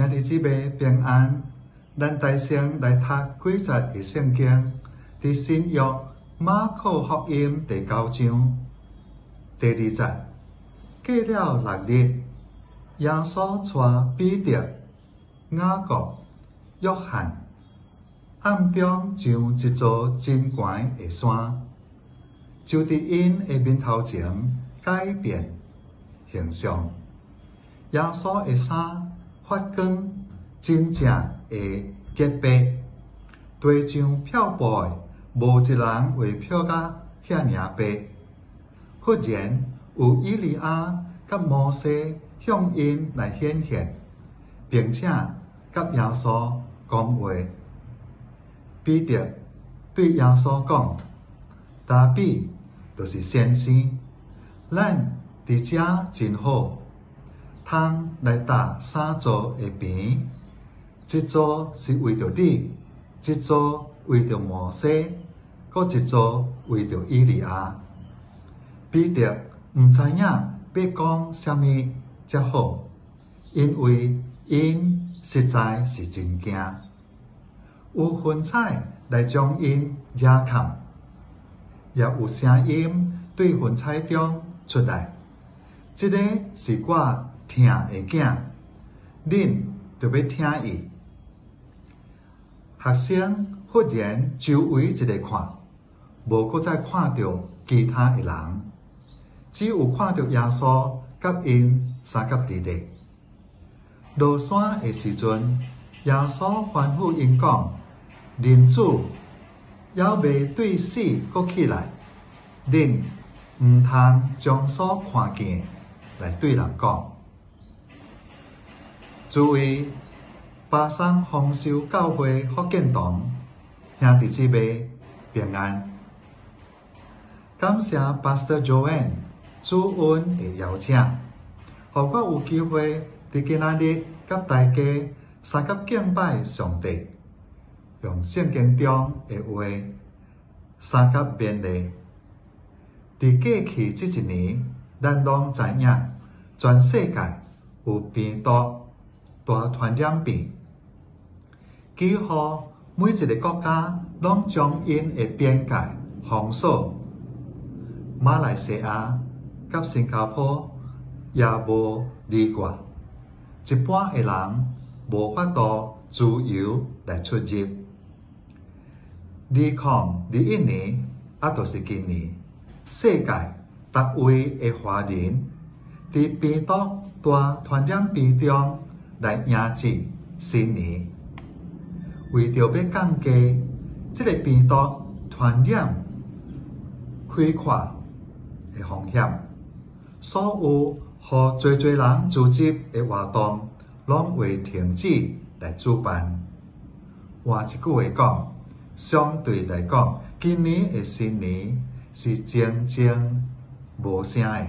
兄弟姊妹平安，咱大声来读几节的圣经，伫新约马可福音第9章第2节。过了6日，耶稣带彼得、雅各、约翰，暗中上一座真悬的山，就伫因的面头前改变形象。耶稣的衫发光，真正会洁白，地上漂泊的无一人会漂甲遐尔白。忽然有以利亚甲摩西向因来显现，并且甲耶稣讲话。彼得对耶稣讲：“大比就是先生，咱伫遮真好，通来搭3座的棚，一座是为着你，一座为着摩西，搁一座为着以利亚。”彼得毋知影要讲啥物才好，因为因实在是真惊。有云彩来将因遮盖，也有声音对云彩中出来：“这个是我疼的囝，恁就要听伊。”学生忽然周围一个看，无搁再看到其他的人，只有看到耶稣甲因三甲弟弟。落山的时阵，耶稣吩咐因讲：“人子还未对死搁起来，恁毋通将所看见来对人讲。”诸位巴桑丰收教会福建堂兄弟姊妹平安，感谢 Pastor Joanne 主恩的邀请，互我有机会伫今仔日甲大家三甲敬拜上帝，用圣经中的话三甲勉励。伫过去这一年，咱拢知影，全世界有病毒大传染病，几乎每一个国家拢将因的边界封锁。马来西亚甲新加坡也无例外，一般的人无法度自由来出入。2021年，就是今年，世界逐位的华人伫病毒大传染病中来迎接新年。为着要降低这个病毒传染开阔的风险，所有互侪人组织的活动拢会停止来主办。换一句话讲，相对来讲，今年的新年是静静无声的。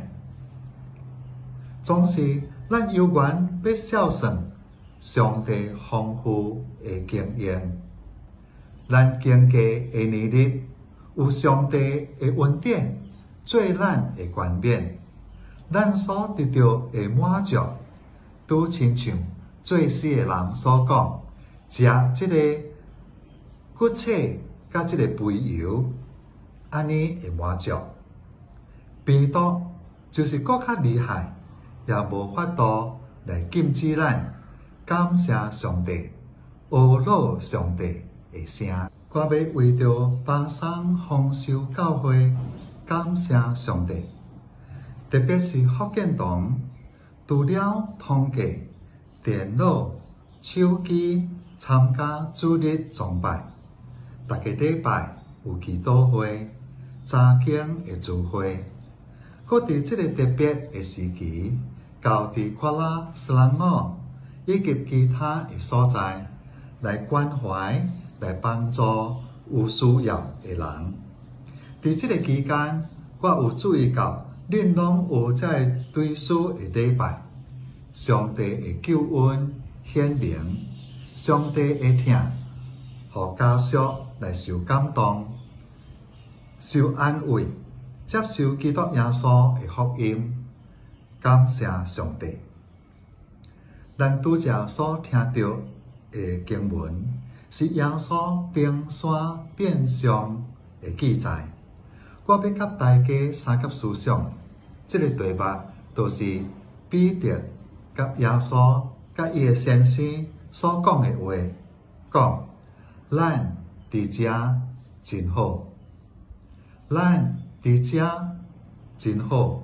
总是咱有缘要孝顺上帝丰富的经验，咱经过的年日有上帝的恩典做咱的冠冕，咱所得到的满足，拄亲像做诗的人所讲：“食这个骨髓甲这个肥油，安尼会满足。”病毒就是搁较厉害，也无法度来禁止咱感谢上帝、阿罗上帝的声。我要为着巴桑丰收教会感谢上帝，特别是福建堂，除了通过电脑、手机参加主日崇拜，逐个礼拜有祈祷会、早经的聚会，搁伫这个特别的时期，交伫夸拉、斯兰姆以及其他的所在来关怀、来帮助有需要的人。伫这个期间，我有注意到，恁拢有在对主的礼拜，上帝的救恩显明，上帝的疼，互家属来受感动、受安慰，接受基督耶稣的福音，感谢上帝。 咱拄则所听到的经文，是耶稣登山变相的记载。我要甲大家三甲思想，这个题目就是彼得甲耶稣甲伊的先生所讲的话，讲咱伫遮真好，咱伫遮真好。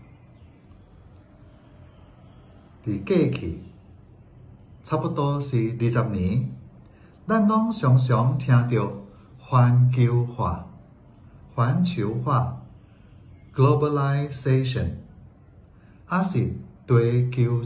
伫过去差不多是20年，咱拢常常听到环球化 （globalization）， 也是地球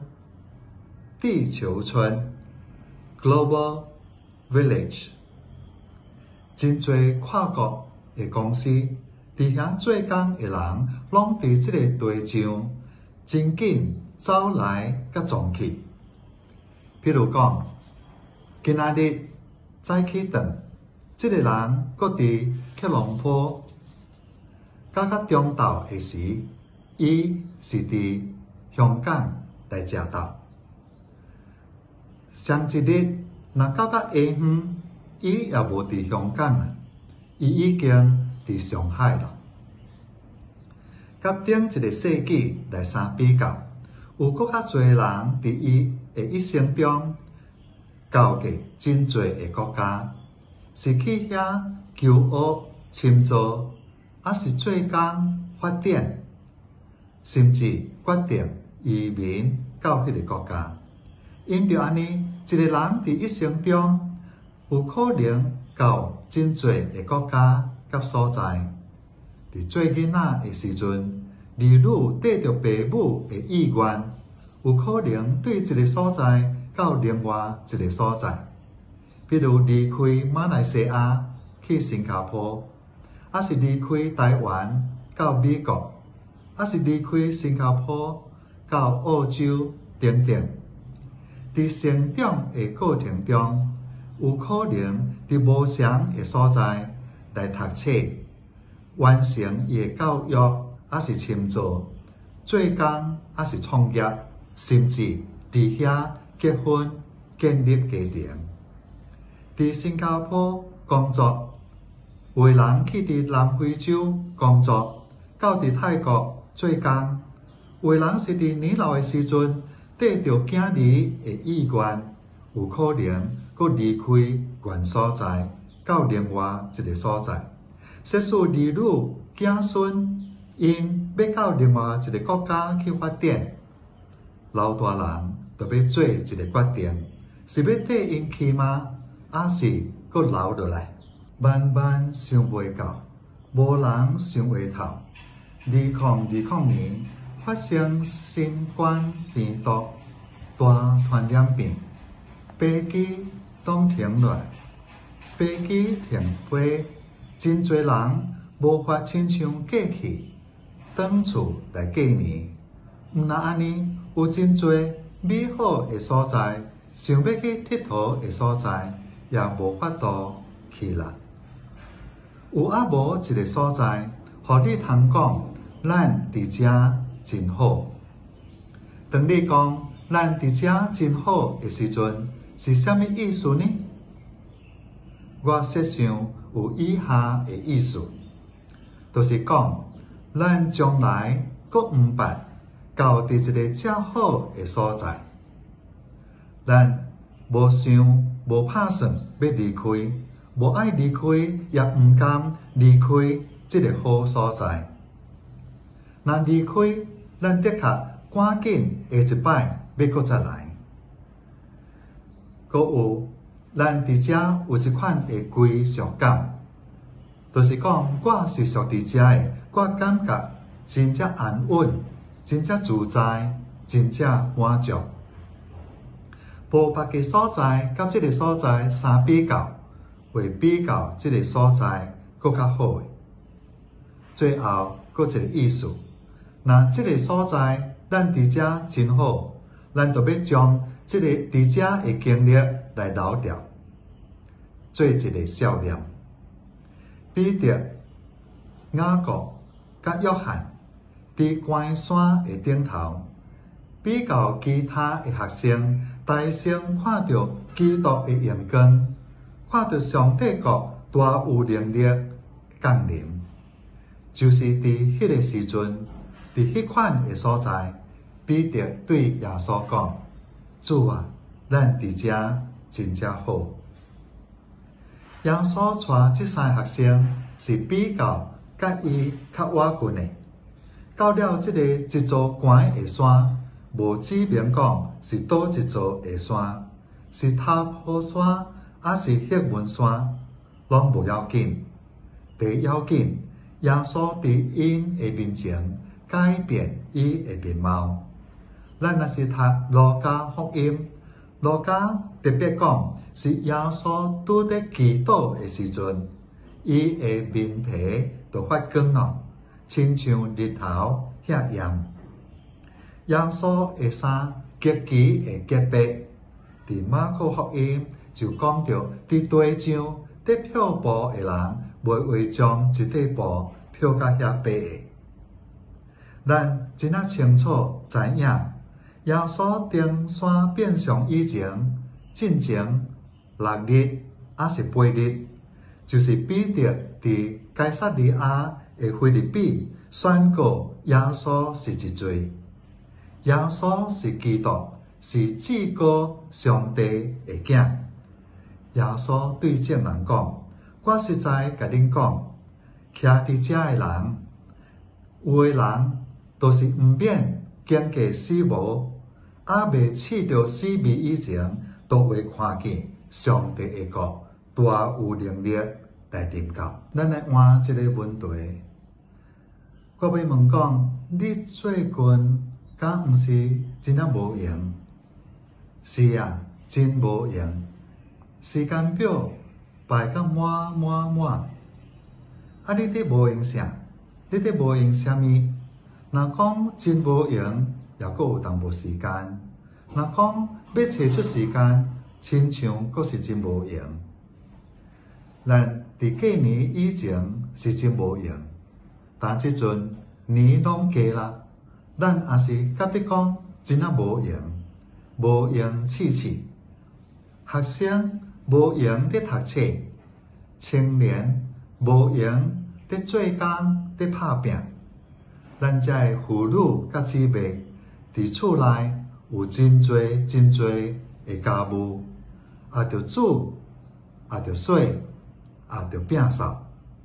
村 （global village）。真侪跨国的公司，伫遐做工的人，拢伫即个地上真紧走来甲撞去。譬如讲，今仔日早起床，即个人搁伫吉隆坡，到中昼的时，伊是伫香港来食到。上一日若到下暝，伊也无伫香港啦，伊已经伫上海了。甲顶一个世纪来相比较，有搁较侪人伫伊的一生中到过真侪个国家，是去遐求学、深造，还是做工发展，甚至决定移民到迄个国家。因着安尼，一个人伫一生中有可能到真侪个国家甲所在。伫做囡仔的时阵，儿女缀着父母的意愿，有可能对一个所在到另外一个所在，比如离开马来西亚去新加坡，还是离开台湾到美国，还是离开新加坡到澳洲等等。伫成长的过程中，有可能伫无常的所在来读册，完成伊的教育，还是深造，做工，还是创业，甚至伫遐结婚、建立家庭。伫新加坡工作，有的人去伫南非洲工作，到伫泰国做工，有的人是伫年老的时阵，缀着囝儿的意愿，有可能搁离开原所在，到另外一个所在。即使儿女、子孙因要到另外一个国家去发展，老大人就要做一个决定，是要缀因去吗？还是搁留落来？万万想袂到，无人想回头。2020年发生新冠病毒大传染病，飞机拢停落来，飞机停飞，真侪人无法亲像过去返厝来过年。毋但安尼，有真侪美好的所在，想要去佚佗的所在，也无法度去啦。有啊无一个所在，互你通讲，咱伫遮真好。当你讲咱伫遮真好的时阵，是啥物意思呢？我设想有以下的意思，就是讲，咱将来搁毋捌到伫一个正好的所在，咱无想无打算要离开，无爱离开，也毋甘离开这个好所在。若离开，咱的确赶紧下一摆要搁再来。搁有，咱伫遮有一款的归属感，就是讲我是属伫遮的，我感觉真正安稳，真正自在，真正满足。无别个所在甲这个所在相比较，会比较这个所在搁较好的。最后，搁一个意思，若这个所在咱伫遮真好，咱就要将这个伫遮的经历来留掉，做一个笑脸。彼得、雅各甲约翰伫关山的顶头，彼比较其他的学生，大声看到基督的荣光，看到上帝国大有能力降临，就是伫迄个时阵，伫迄款的所在，彼得对耶稣讲：“主啊，咱伫遮真正好。”耶稣带这三个学生是比较甲伊较瓦近的，到了这个一座悬的山，无指明讲是倒一座下山，是塔坡山还是黑门山，拢无要紧。第一要紧，耶稣伫因的面前改变伊的面貌。咱若是读路加福音，路加特别讲是耶稣拄在祈祷的时阵，伊的面皮就发光了，亲像日头遐炎。耶稣的衫极其的洁白。伫马可福音就讲到，伫地上伫漂布的人，袂会将一块布漂到遐白的。咱真啊清楚知影，耶稣登山变相以前，进前6日还是8日，就是彼得伫该撒利亚的腓立比宣告耶稣是一罪。耶稣是基督，是至高上帝的囝。耶稣对众人讲：“我实在甲恁讲，徛伫遮的人，有的人都是毋免经过死亡，还未试着死亡以前，都会看见上帝的国大有能力来临到。”咱来换一个问题，我要问讲，你最近敢毋是真啊无用？是啊，真无用。时间表排到满。啊，你伫无用啥？你伫无用啥物？若讲真无用，也阁有淡薄时间；若讲要找出时间，亲像阁是真无用。咱伫过年以前是真无用，但即阵年拢过啦，咱也是甲你讲真啊无用，无用试试。学生无用伫读册，青年无用伫做工伫拍拼。咱遮的妇女甲姊妹伫厝内有真侪的家务，也着煮，也着洗，也着摒扫。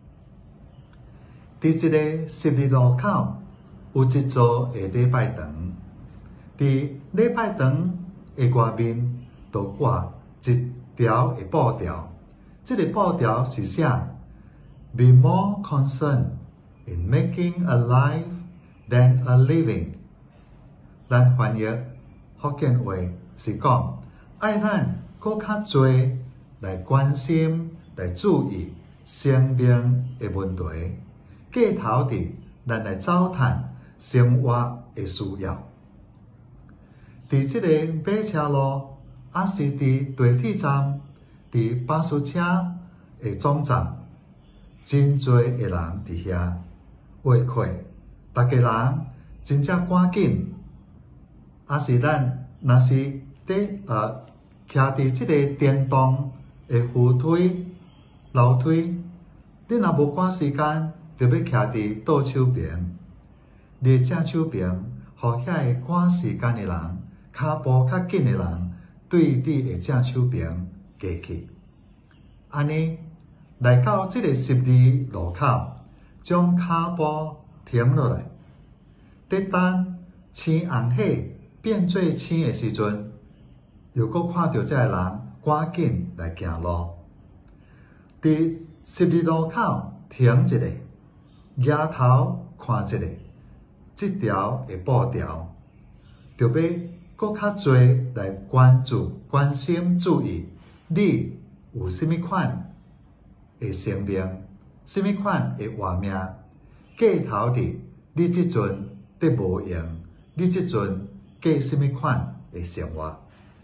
伫一个12路口有一座的礼拜堂，伫礼拜堂的外面就挂一条的布条，这个布条是写 "Be more concerned in making a life than a living"。咱翻译福建话是讲，爱咱搁较多来关心、来注意生命的问题，过头伫咱来糟蹋生活的需要。伫这个马车路，还是伫地铁站，伫巴士车的总站，真侪的人伫遐话课，大家人真正赶紧。还是咱若是伫徛伫即个电动的扶梯、楼梯，你若无赶时间，就要徛伫倒手边，你正手边，互遐个赶时间的人、骹步较紧的人，对你的正手边过去。安尼来到即个12路口，将骹步停落来，伫等青红火变做青的时阵，又搁看到这个人赶紧来行路。伫12路口停一下，抬头看一下，这条的布条，就要搁较侪来关注、关心、注意你有甚物款的生命，甚物款的活命。过头伫你即阵伫无用，你即阵过甚物款的生活？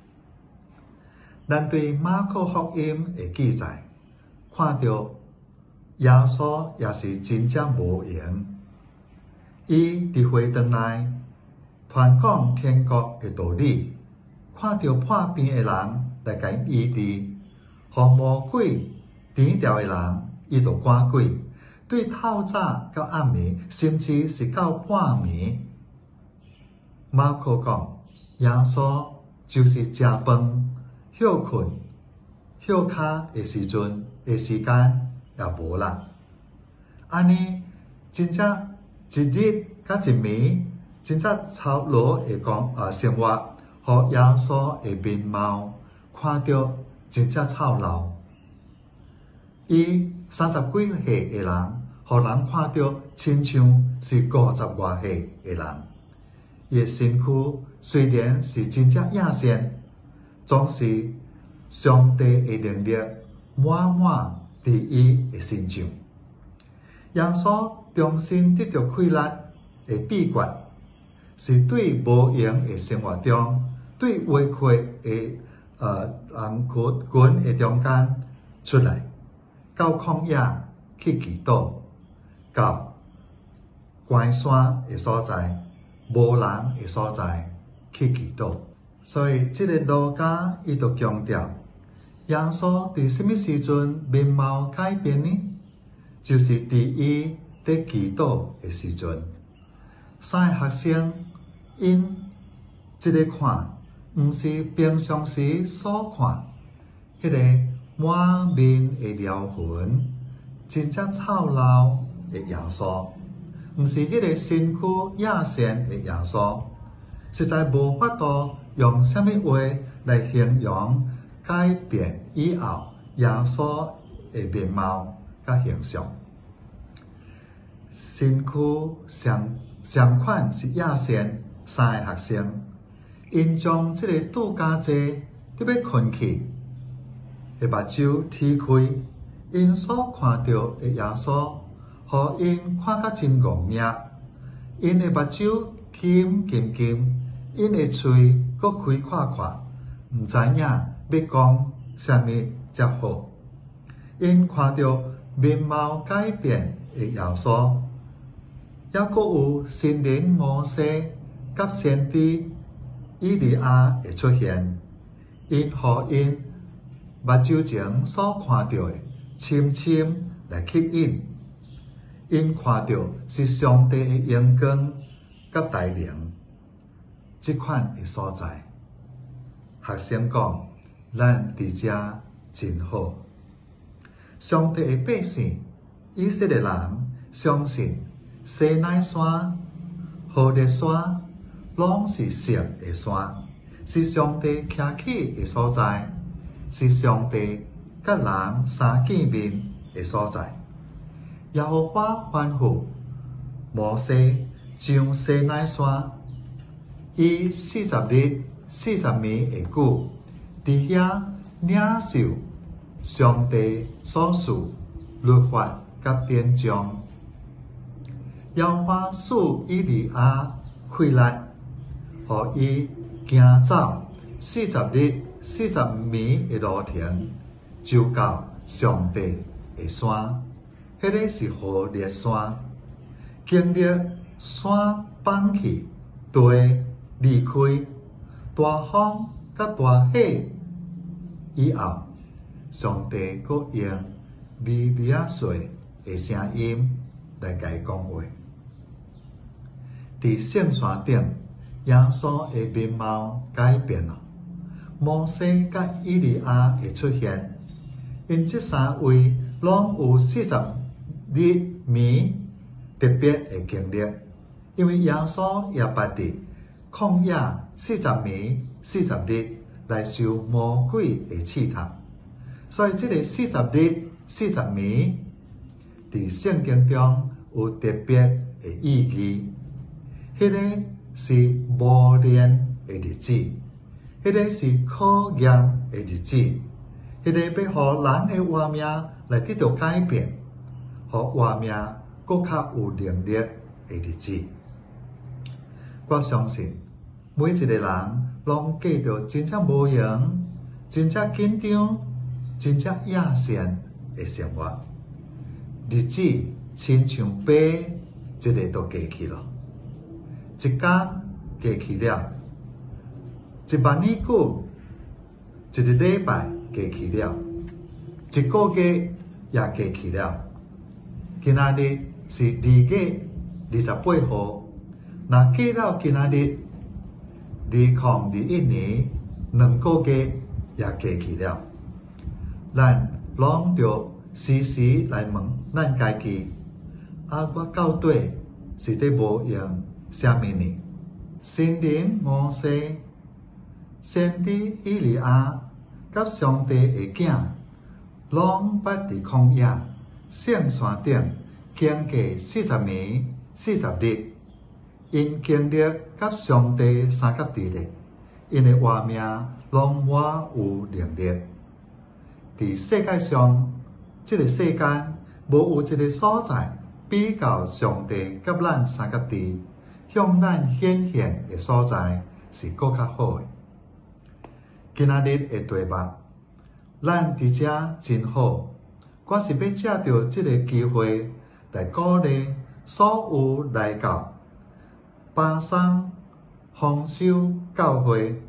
咱对马可福音的记载，看到耶稣也是真正无用。伊伫会堂内传讲天国的道理，看到破病的人来甲因医治，互魔鬼甜调的人，伊就赶鬼。对透早到暗暝，甚至是到半暝。马可讲，耶稣就是食饭、休困、休骹的时阵的时间也无啦。安尼真正一日甲一暝，真正操劳的生活，互耶稣的面貌看到真正操劳。伊30几岁的人，互人看到亲像是50外岁的人。伊的身躯虽然是真正亚善，总是上帝的能力满满伫伊的身上。耶稣重新得到快乐的秘诀，是对无用的生活中，对歪曲的人群的中间出来，到旷野去祈祷，到关山的所在、无人的所在去祈祷。所以，这个路加伊就强调，耶稣伫什么时阵面貌改变呢？就是伫伊在祈祷的时阵。3个学生因这个看，毋是平常时所看，迄个满面的撩痕，真正操劳的耶稣，毋是迄个身躯亚善的耶稣，实在无法度用什么话来形容改变以后耶稣的面貌甲形象。身躯相款是亚善，3个学生，因将这个度假节伫要困去，的目睭踢开，因所看到的耶稣，互因看甲真戆眼，因的目睭金金金，因的喙搁开看看，毋知影要讲啥物才好。因看到面貌改变的耶稣，也搁有神灵摩西甲先知以利亚的出现，因互因目睭前所看到的深深来吸引，因看到是上帝的阳光甲大能，这款的所在。学生讲，咱伫遮真好。上帝的百姓，以色列人相信西奈山、何烈山，拢是神的山，是上帝徛起的所在，是上帝甲人相见面的所在。耶和华吩咐摩西上西奈山，以40日40暝的久，伫遐领受上帝所赐律法甲典章。耶和华赐以利亚快乐，互伊行走40日40暝的路程，就到上帝的山。迄个是何烈山，经历山崩去，地离开，大风甲大雨以后，上帝阁用微微仔细的声音来甲伊讲话。伫圣山顶，耶稣的面貌改变了。摩西甲以利亚的出现，因这3位拢有40日暝特别的经历，因为耶稣也捌伫旷野40暝40日来受魔鬼的试探，所以这个40日40暝伫圣经中有特别的意义。迄个是磨练的日子，迄个是考验的日子，迄个要互人的活命来得到改变，互活命更较有能力的日子。我相信每一个人拢过着真正无用、真正紧张、真正亚善的生活，日子亲像飞，一个都过去了。一天过去了，10000年久，一个礼拜过去了，一个月也过去了。今仔日是2月28号，那过了今仔日2021年2个月也过去了。咱拢着时时来问咱家己，我到底是伫无用啥物呢？神灵摩西、先知以利亚甲上帝的囝，拢捌伫旷野圣山顶经过40年40日，因经历甲上帝3甲2日，因的活命拢满有能力。伫世界上，这个世间无有一个所在比较上帝甲咱3甲2向咱显现的所在是搁较好的。今仔日的题目，咱伫遮真好。我是要借着这个机会来鼓励所有来到巴山丰收教会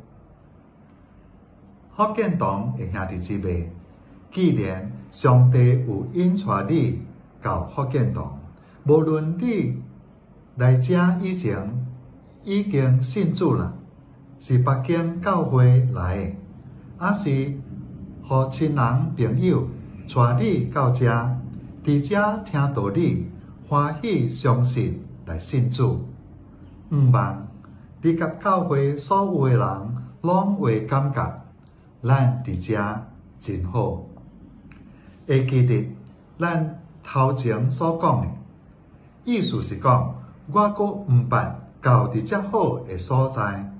福建堂的兄弟姊妹，既然上帝有引带你到福建堂，无论你来遮以前已经信主啦，是别间教会来的，还是互亲人朋友带你到遮，伫遮听道理，欢喜相信来信主。毋茫你甲教会所有的人拢会感觉，咱伫遮真好。会记得咱头前所讲的，意思是讲，我阁毋捌到伫遮好的所在，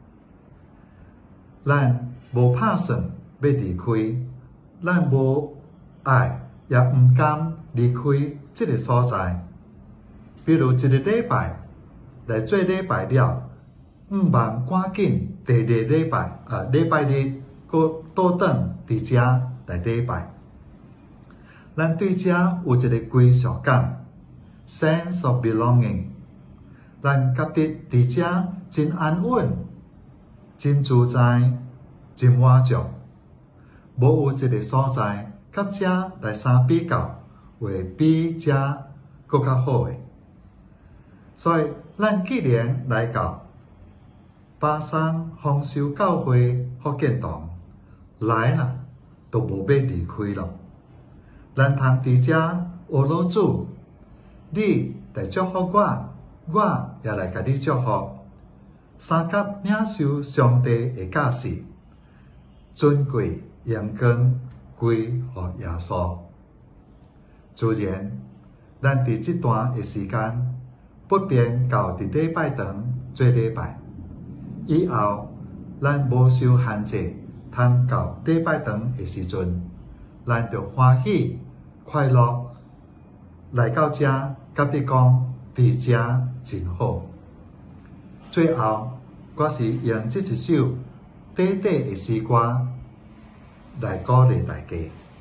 咱无打算要离开，咱无爱也毋甘离开这个所在。比如一个礼拜来做礼拜了，毋茫赶紧第2礼拜礼拜日阁倒转伫遮来礼拜。咱对遮有一个归属感 ，sense of belonging。咱觉得伫遮真安稳、真自在、真满足，无有一个所在甲遮来相比较，会比遮搁较好诶。所以，咱既然来到巴山丰收教会福建堂来啦，都无要离开咯。咱通伫遮学老主，你来祝福我，我也来甲你祝福。三甲领受上帝的教示，尊贵阳光归予耶稣。自然，咱伫这段的时间，不便到伫礼拜堂做礼拜。以后，咱无受限制，通到礼拜堂的时阵，咱就欢喜快乐来到遮，甲你讲，伫遮真好。最后，我是用这一首短短的诗歌来鼓励大家。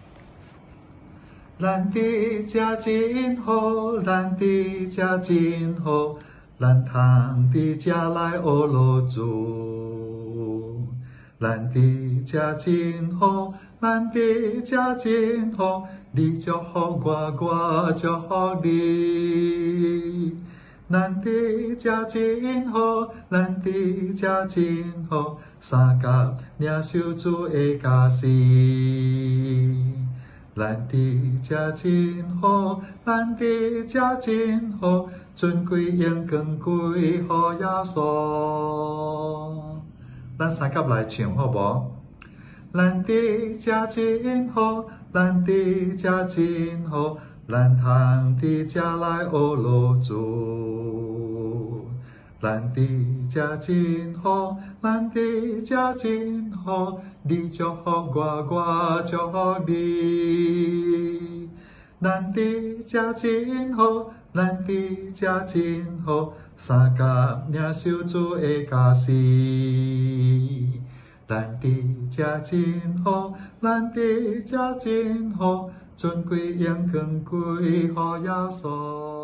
咱伫遮真好，咱伫遮真好，咱通伫遮来学老主。咱伫遮真好，咱伫遮真好，你祝福我，我祝福你。咱伫遮真好，咱伫遮真好，三甲领受主的教示。咱伫遮真好，咱伫遮真好，尊贵荣光归予耶稣。咱三甲来唱好无？咱伫遮真好，咱伫遮真好，咱通伫遮来学老主。咱伫遮真好，咱伫遮真好，你祝福我，我祝福你。咱伫遮真好，咱伫遮真好，三甲领受主的教示。咱伫遮真好，咱伫遮真好，尊贵荣光归予耶稣。